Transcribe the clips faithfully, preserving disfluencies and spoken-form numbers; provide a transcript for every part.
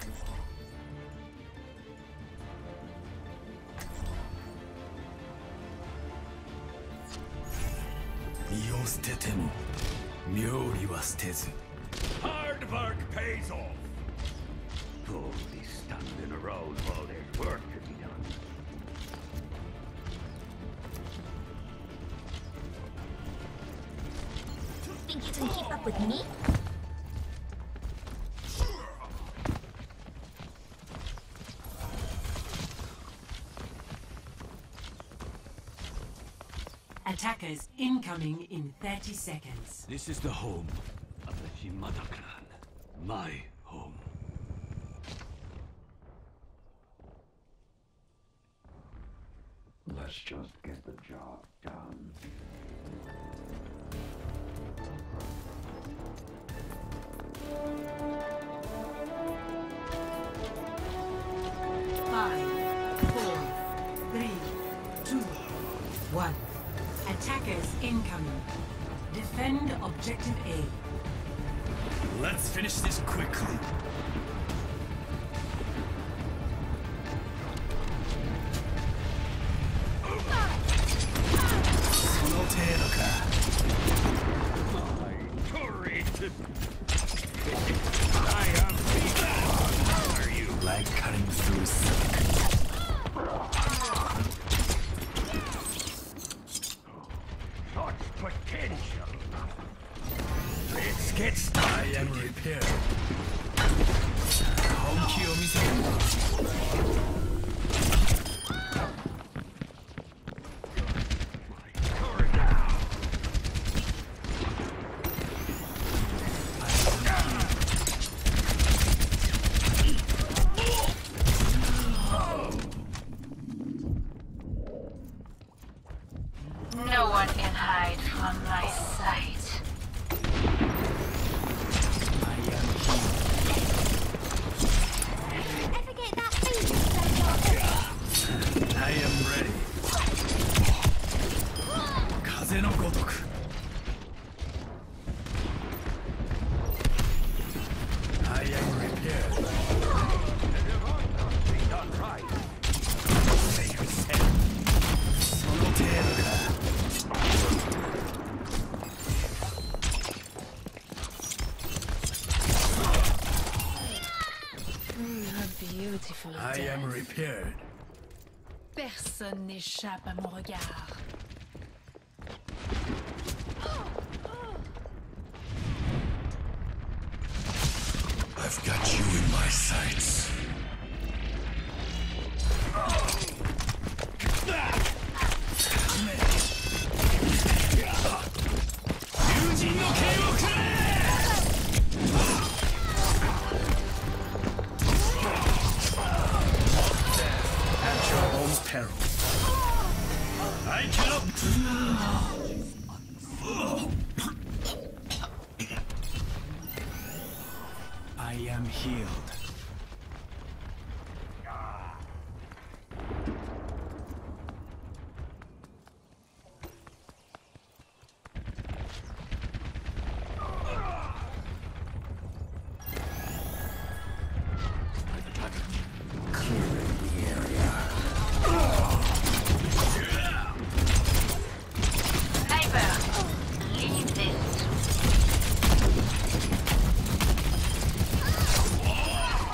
Hard work pays off. Fools be standing around while there's work to be done. Think you can keep up with me? Attackers incoming in thirty seconds. This is the home of the Shimada clan. My home. Let's just get the job done. Five, four, three, two, one. Attackers incoming. Defend objective A. Let's finish this quickly. I am How are you? Like cutting through silk. Such potential. Let's get started. I am repaired. Honki o miseru. No one can hide from my sight. Ever get that feeling? I am ready. Kaze no gotoku. I am repaired. Be done right. Make it set. Sono terra. Beautiful I am repaired. Personne n'échappe à mon regard. I've got you in my sights. At your own peril. I cannot. I am healed. Clearing the area. Sniper, leave this.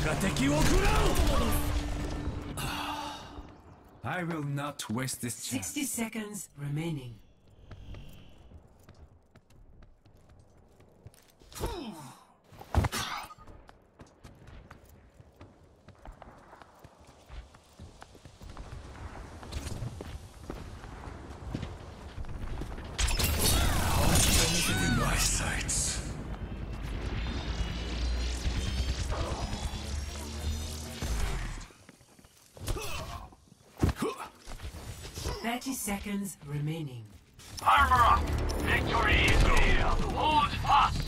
I will not waste this chance. sixty seconds remaining. In my sights. thirty seconds remaining. Armor up! Victory is here! Hold fast!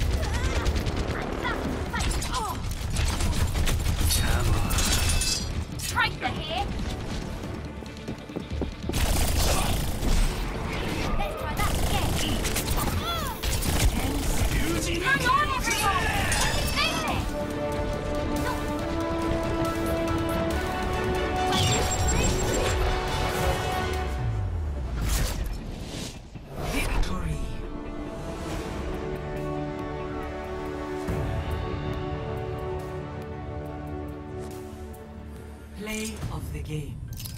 Tracer here. Let's try that again. Hang on, everyone! Fix it! Victory. Play of the game.